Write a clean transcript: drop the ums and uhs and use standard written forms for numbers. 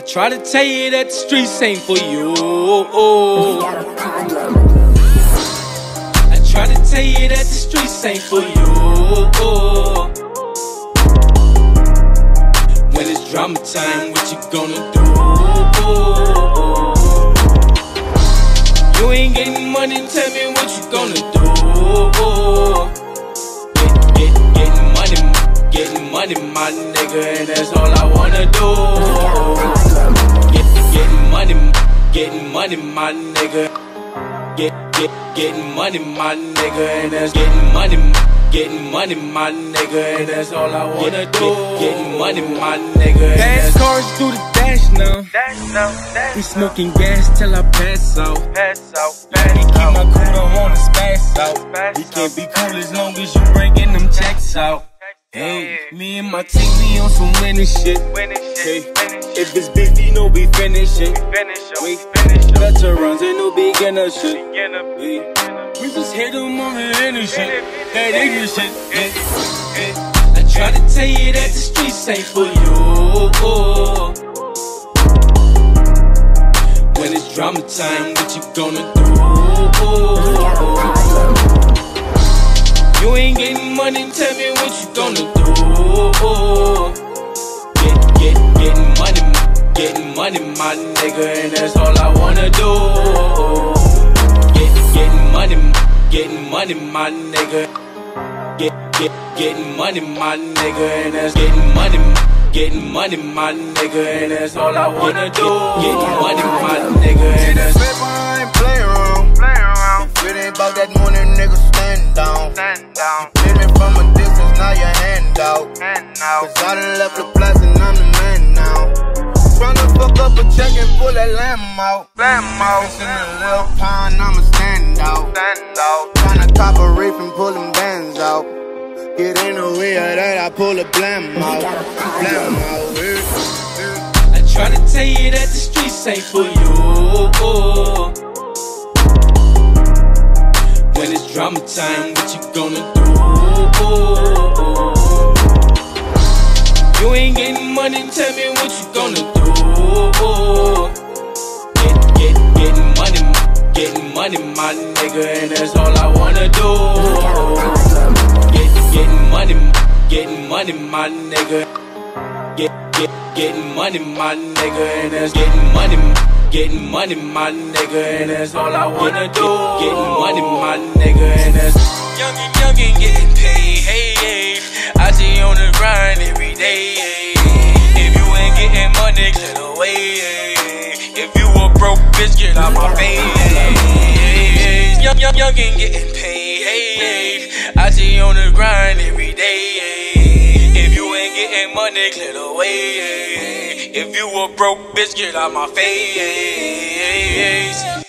Try to tell you that the streets ain't for you. I try to tell you that the streets ain't for you. When it's drama time, what you gonna do? You ain't getting money, tell me what you gonna do. Getting money, my nigga, and that's all I wanna do. Getting money, my nigga. Getting money, my nigga, and that's getting money, my nigga, and that's all I wanna do. Getting money, my nigga. Fast cars do the dash now. We smoking gas till I pass out. He keep my cool, don't wanna spass out. He can't be cool as long as you bringing them checks out. Hey, me and my team, we on some winning shit. Hey, if it's big, you know we finish it. Veterans ain't no beginner shit. Hey, we just hit them on the inner shit. That English shit. Hey, I try to tell you that the streets ain't for you. When it's drama time, what you gonna do? You ain't getting money, tell me what you gonna do. Getting money, my nigga, and that's all I wanna do. Getting money, my nigga. Getting money, my nigga, and that's getting money, my nigga, and that's all I wanna do. Getting money, my nigga, and that's. I ain't playing around. If it ain't about that money, nigga, stand down. Hit me from a distance, now your hand out. Cause I done left the place and I'm the man now. Tryna fuck up a check and pull that lamb out. In a little pond, I'ma stand out. Tryna cop a reef and pull them bands out. Get in the way of that, I pull a blam out. I try to tell you that the streets ain't for you. When it's drama time, what you gonna do? You ain't getting money, tell me what you gonna do. Getting money, my nigga, and that's all I wanna do. Getting money, my nigga. Getting money, my nigga, and that's getting money, my nigga, and that's all I wanna do. Getting money, my nigga, and that's youngin' getting paid. Hey, I see you on the grind every day. If you ain't getting money, get away. If you a broke bitch, get out my face. Youngin' getting paid. Hey, I see you on the grind every day. If you ain't getting money, clear the way. If you a broke bitch, get out my face.